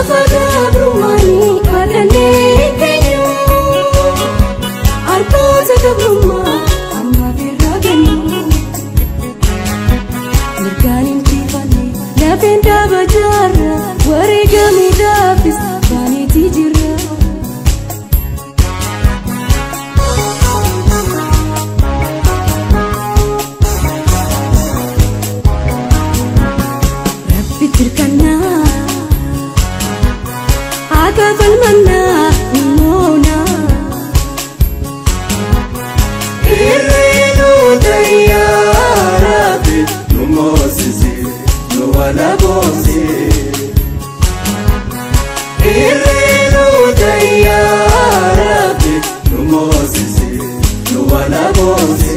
Haqa falmanaa moona Irreenu dayyaaraati nu moosisi nu wala boonsi Irreenu dayyaaraati nu moosisi nu wala boonsi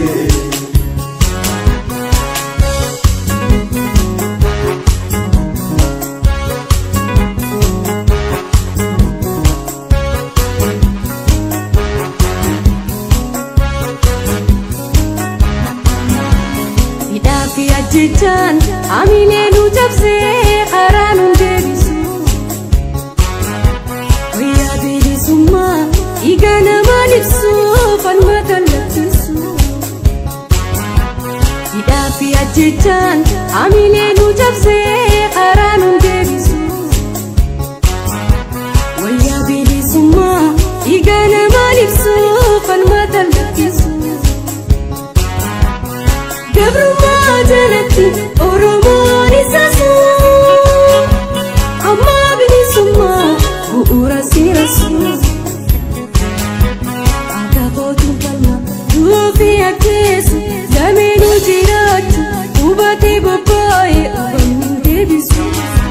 Jijaan aminee nu cabsee karaa nu deebisu wayyaa bilisummaa dhiiga namaa ibsu falmata labsisu hidhaa fi ajjechaan aminee nu cabsee karaa nu deebisu wayyaa bilisummaa dhiiga namaa ibsu falmata labsisu Jalatti Oromo ni sasu amma bilisummaa bu'uura sirasu akka kootuun falma duufi akkeessu dameen jiraatu hubatee bobbaa'ee afaaniin deebisu.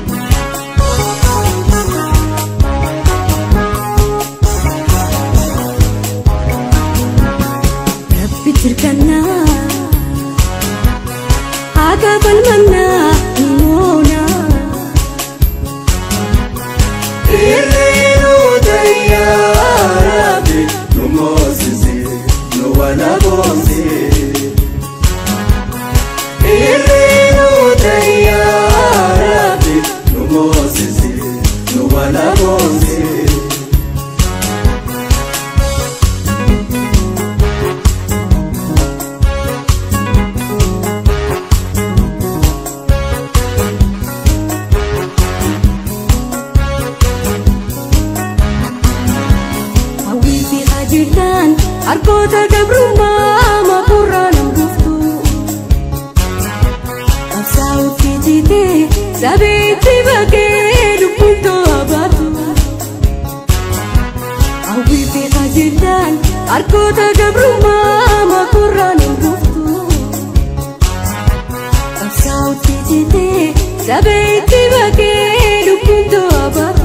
Rabbi tirkannaa. Haqa falmanaa moona Irreenu dayyaaraati nu moosisi nu wala boonsi Irreenu dayyaaraati nu moosisi nu wala boonsi Arkoota gabrummaa makurraan hanguftu Absaa'utti jitee sabeetti bakee lubbuun too'abaatu Hawwii fi qajeelaan arkoota gabrummaa makurraan hanguftu Absaa'utti jitee sabeetti bakee lubbuun too'abaatu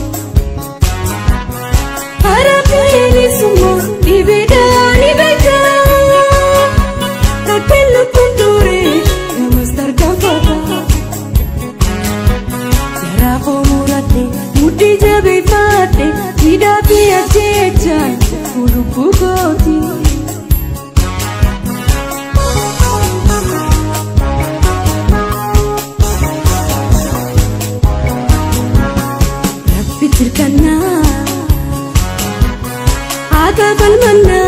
Bilisummaa ibidaan ibidaan Takkeen lubbuun duree namas tarkaanfata Jaraafoo murattee mudhii jabeeffatte hidhaa fi ajjechaan lubbuu kooti Rabbi tirkannaa Haqa falmanaa